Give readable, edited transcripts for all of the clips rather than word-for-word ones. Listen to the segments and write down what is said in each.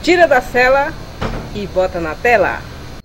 tira da cela e bota na tela.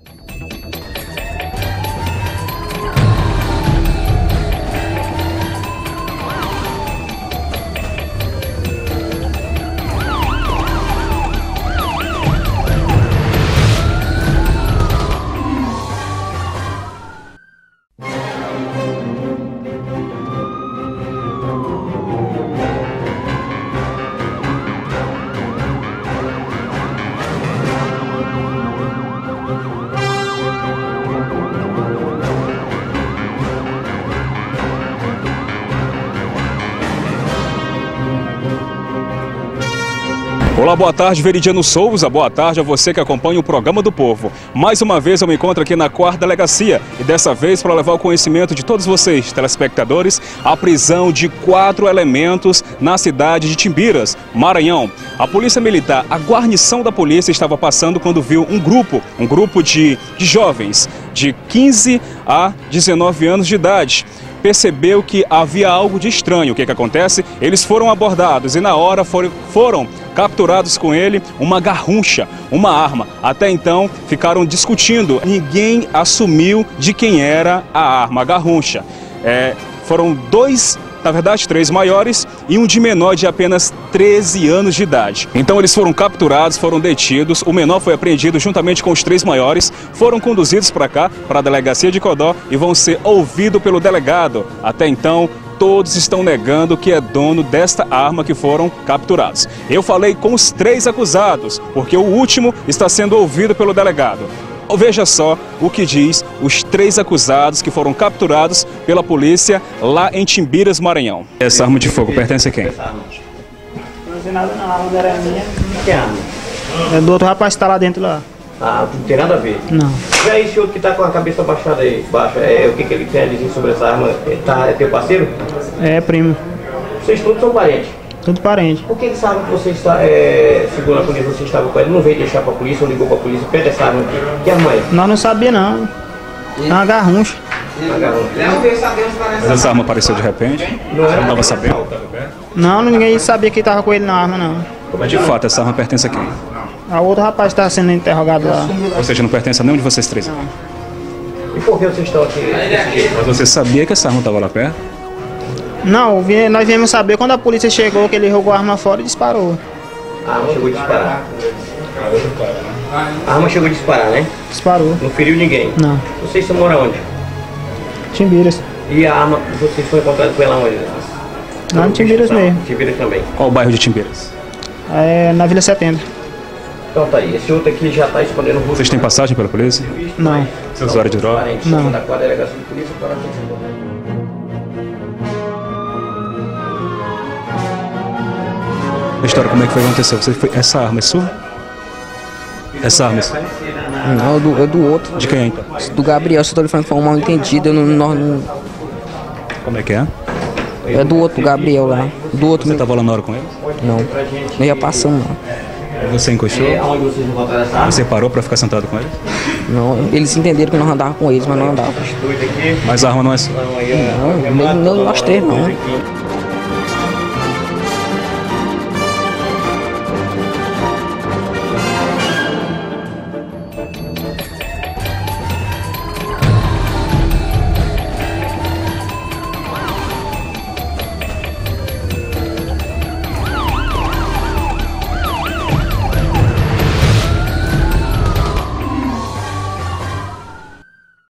Olá, boa tarde, Veridiano Souza, boa tarde a você que acompanha o Programa do Povo. Mais uma vez eu me encontro aqui na 4ª Delegacia e dessa vez para levar o conhecimento de todos vocês, telespectadores, a prisão de 4 elementos na cidade de Timbiras, Maranhão. A Polícia Militar, a guarnição da polícia estava passando quando viu um grupo de jovens de 15 a 19 anos de idade. Percebeu que havia algo de estranho. O que acontece? Eles foram abordados e na hora foram capturados com ele uma garruncha, uma arma. Até então ficaram discutindo. Ninguém assumiu de quem era a arma, a garruncha. Foram três maiores e um de menor de apenas 13 anos de idade. Então eles foram capturados, foram detidos, o menor foi apreendido juntamente com os 3 maiores, foram conduzidos para cá, para a delegacia de Codó e vão ser ouvidos pelo delegado. Até então, todos estão negando que é dono desta arma que foram capturados. Eu falei com os 3 acusados, porque o último está sendo ouvido pelo delegado. Veja só o que diz os 3 acusados que foram capturados pela polícia lá em Timbiras, Maranhão. Essa arma de fogo pertence a quem? Não sei nada não, a arma era minha. Que arma? É do outro rapaz que está lá dentro lá. Ah, não tem nada a ver? Não. E aí, esse outro que está com a cabeça baixada aí, baixa, o que ele tem a dizer sobre essa arma? É teu parceiro? É, primo. Vocês todos são parentes? Tudo parente. Por que ele sabe que você está, segundo a polícia, você estava com ele? Não veio deixar para a polícia ou ligou para a polícia? Pede essa arma aqui. Que arma é? Nós não sabíamos não. É uma garruncha. Mas essa arma apareceu de repente? Não era? Não estava sabendo? Não, ninguém sabia que estava com ele na arma não. Mas de fato, essa arma pertence a quem? A outro rapaz estava sendo interrogado lá. Ou seja, não pertence a nenhum de vocês 3? Não. E por que vocês estão aqui desse jeito? Mas você sabia que essa arma estava lá perto? Não, nós viemos saber quando a polícia chegou que ele jogou a arma fora e disparou. A arma chegou a disparar. A arma chegou a disparar, né? Disparou. Não feriu ninguém? Não. Vocês moram onde? Timbiras. E a arma, vocês foram encontrados com ela onde? Lá em Timbiras mesmo. Timbiras também. Qual o bairro de Timbiras? É na Vila 70. Então tá aí, esse outro aqui já está escondendo o rosto. Vocês têm passagem pela polícia? Não. Você é usuário de droga? Não. Da 4ª Delegacia de Polícia para A história, como é que foi que aconteceu? Essa arma é sua? Essa arma é sua? Não, é do outro. De quem então? Do Gabriel, se eu tô lhe falando que foi um mal entendido, Como é que é? é do outro Gabriel lá. Do outro Você estava lá na hora com ele? Não, nós já passamos lá. Você encostou? Onde vocês encontraram essa arma? Você parou para ficar sentado com ele? Não, eles entenderam que nós andávamos com eles, mas não andávamos. Dois aqui. Mas a arma não é sua? Não, aí, Não, nós 3 não.